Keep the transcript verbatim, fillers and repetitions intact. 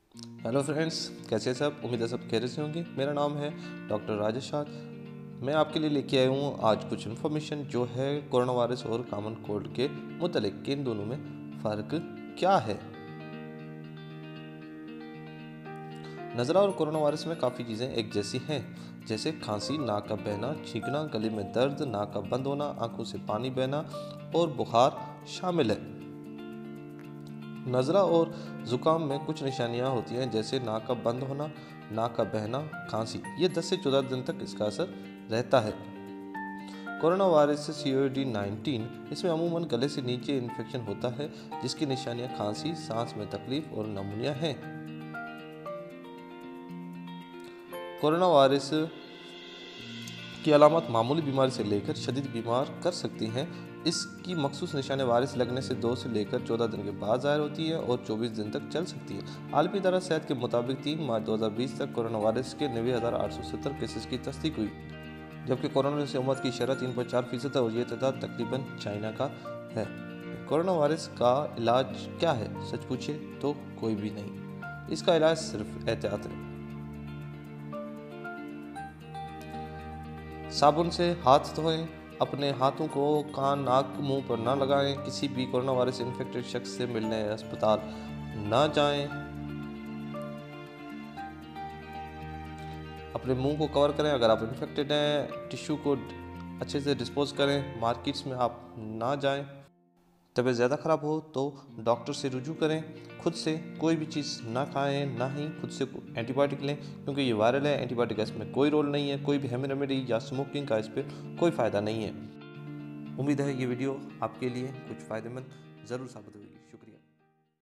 Hello friends, कैसे हैं सब। उम्मीद है सब खैरियत से होंगे। मेरा नाम है डॉक्टर राजेश। मैं आपके लिए लेके आया हूँ आज कुछ इन्फॉर्मेशन जो है कोरोना वायरस और कॉमन कोल्ड के मुतालिक कि इन दोनों में फ़र्क क्या है। नज़ला और कोरोना वायरस में काफ़ी चीज़ें एक जैसी हैं, जैसे खांसी, नाक का बहना, छींकना, गले में दर्द, नाक का बंद होना, आंखों से पानी बहना और बुखार शामिल है। नज़ला और ज़ुकाम में कुछ निशानियां होती हैं, जैसे नाक का बंद होना, नाक का बहना, खांसी। ये दस से चौदह दिन तक इसका असर रहता है। कोरोना वायरस से सी ओ वी नाइनटीन, इसमें अमूमन गले से नीचे इन्फेक्शन होता है, जिसकी निशानियां खांसी, सांस में तकलीफ और नमूनिया हैं। कोरोना वायरस की अलामत मामूली बीमारी से लेकर शदीद बीमार कर सकती हैं। इसकी मखसूस निशानी वायरस लगने से दो से लेकर चौदह दिन के बाद ज़ाहिर होती है और चौबीस दिन तक चल सकती है। आलमी इदारा सेहत के मुताबिक तीन मार्च दो हज़ार बीस तक कोरोना वायरस के नब्बे हज़ार आठ सौ सत्तर केसेस की तस्दीक हुई, जबकि कोरोना से मौत की शरह तीन पॉइंट चार फीसद है और ये तादाद तकरीबन चाइना का है। कोरोना वायरस का इलाज क्या है? सच पूछे तो कोई भी नहीं। इसका इलाज सिर्फ एहतियात है। साबुन से हाथ धोएं, अपने हाथों को कान, नाक, मुंह पर ना लगाएं, किसी भी कोरोना वायरस इन्फेक्टेड शख्स से मिलने या अस्पताल ना जाएं, अपने मुंह को कवर करें। अगर आप इन्फेक्टेड हैं, टिश्यू को अच्छे से डिस्पोज करें। मार्केट्स में आप ना जाएं। तबीयत ज़्यादा ख़राब हो तो डॉक्टर से रुजू करें। खुद से कोई भी चीज़ ना खाएं, ना ही खुद से एंटीबायोटिक लें, क्योंकि ये वायरल है। एंटीबायोटिक का इसमें कोई रोल नहीं है, कोई भी हेमी रेमेडी या स्मोकिंग का इस पर कोई फ़ायदा नहीं है। उम्मीद है ये वीडियो आपके लिए कुछ फ़ायदेमंद ज़रूर साबित हुई।